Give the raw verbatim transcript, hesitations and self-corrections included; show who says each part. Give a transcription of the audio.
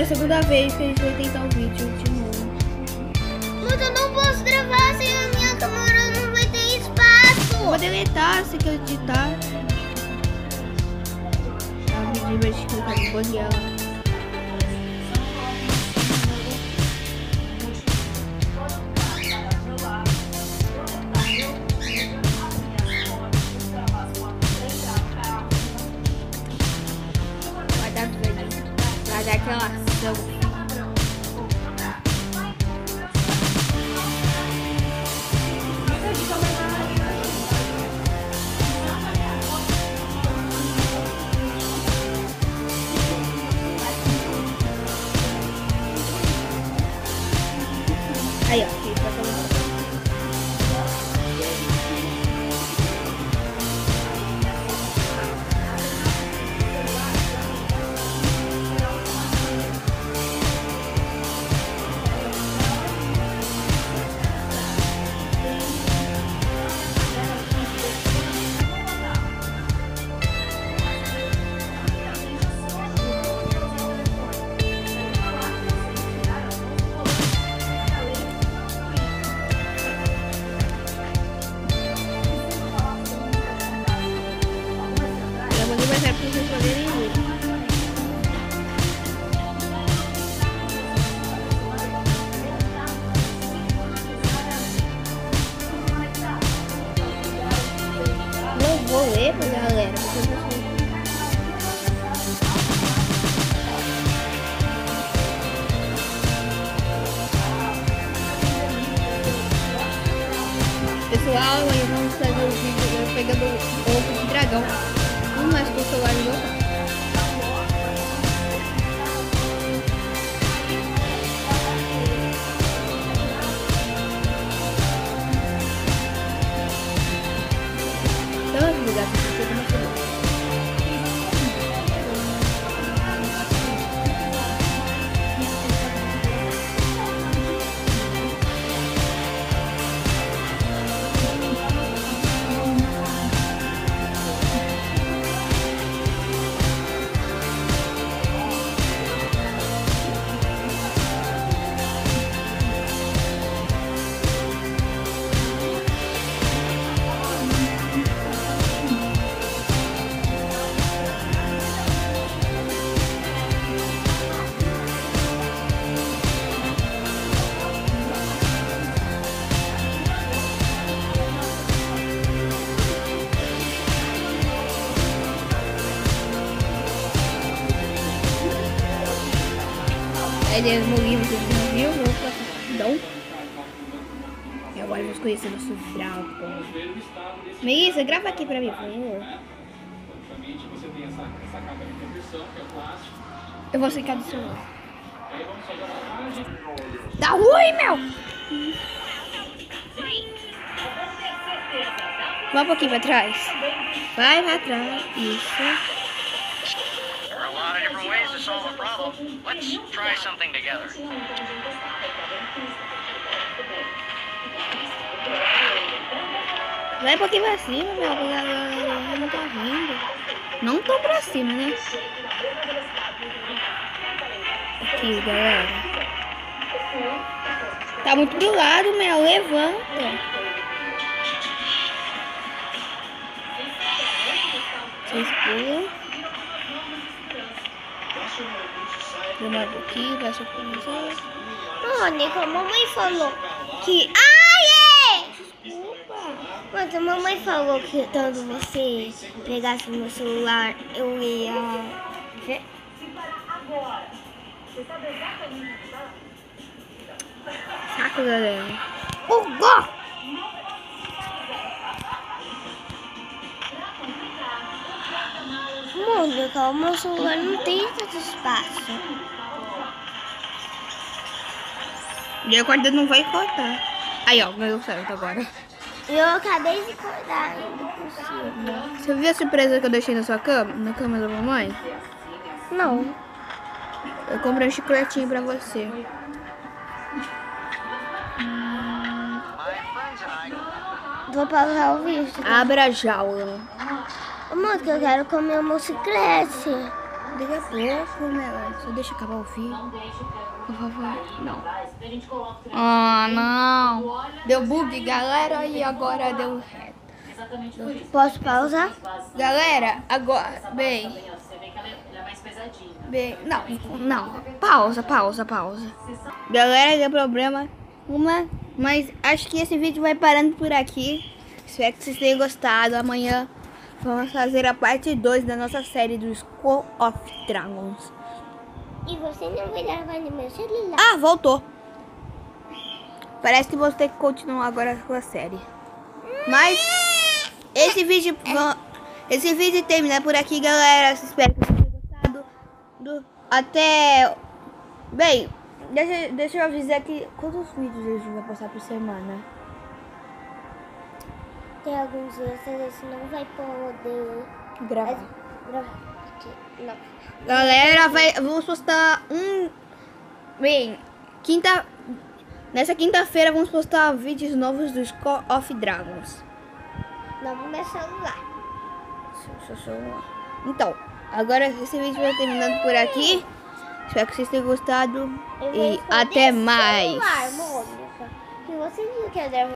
Speaker 1: galera, segunda vez que a gente vai tentar o vídeo de novo.
Speaker 2: Mas eu não posso gravar sem a minha câmera, não vai ter espaço.
Speaker 1: Vou deletar se quer editar. Tá, me divertir que eu quero banhar. Vai dar aquela ação. Aí, ó. Aqui, pra começar. Vou ler pra galera. Pessoal, aí vamos fazer o vídeo pegando o ovo de dragão. Um mais com o celular do meu pai. Então, lugar que você tem uma Ele no livro que você não viu, vou passar rapidão. E agora vamos conhecer nosso dragão. Melissa, grava aqui pra mim, por favor. Eu vou ficar do celular. Tá ruim, meu! Vai um pouquinho pra trás. Vai pra trás. Isso.
Speaker 3: Ways to solve a problem. Let's try something together.
Speaker 1: Vai um pouquinho pra cima, meu. A galera não tá vindo. Não tão pra cima, né? Aqui, galera. Tá muito do lado, meu. Levanta. Vocês pulam. Vamos aqui, vai ser começar.
Speaker 2: Mônica, a mamãe falou que... Ai, é! Desculpa. Mas a mamãe falou que quando você pegasse meu celular, eu ia ver.
Speaker 1: Saco, galera.
Speaker 2: Hugo! Mônica, o meu celular não tem tanto espaço.
Speaker 1: E a corda não vai cortar. Aí, ó, deu certo agora.
Speaker 2: Eu acabei de acordar ainda por cima.
Speaker 1: Você viu a surpresa que eu deixei na sua cama? Na cama da mamãe?
Speaker 2: Não.
Speaker 1: Eu comprei um chicletinho pra você.
Speaker 2: Vou pausar o vídeo.
Speaker 1: Abra a jaula.
Speaker 2: Mônica, eu quero comer um mociclete.
Speaker 1: daqui a pouco, né? Só deixa eu acabar o vídeo. Por favor. Não. Ah, não. Deu bug, galera, e agora deu reto.
Speaker 2: Posso pausar?
Speaker 1: Galera, agora, bem... Bem, não, não. Pausa, pausa, pausa. Galera, deu problema. Uma, mas acho que esse vídeo vai parando por aqui. Espero que vocês tenham gostado. Amanhã vamos fazer a parte dois da nossa série do School of Dragons.
Speaker 2: E você não vai gravar no meu celular.
Speaker 1: Ah, voltou. Parece que vou ter que continuar agora com a série. Mas esse vídeo, esse vídeo termina por aqui, galera. Espero que vocês tenham gostado. Do, até... Bem, deixa, deixa eu avisar aqui quantos vídeos a gente vai postar por semana.
Speaker 2: Tem alguns dias que você não vai poder
Speaker 1: Gravar.
Speaker 2: gravar. Não.
Speaker 1: Galera, vai, vamos postar um... Bem, quinta... Nessa quinta-feira vamos postar vídeos novos do School of Dragons.
Speaker 2: Não no meu celular.
Speaker 1: Seu celular. Então, agora esse vídeo vai terminando por aqui. Espero que vocês tenham gostado.
Speaker 2: Eu vou
Speaker 1: E
Speaker 2: esconder
Speaker 1: até
Speaker 2: celular,
Speaker 1: mais.
Speaker 2: Mônica. Se você não quer gravar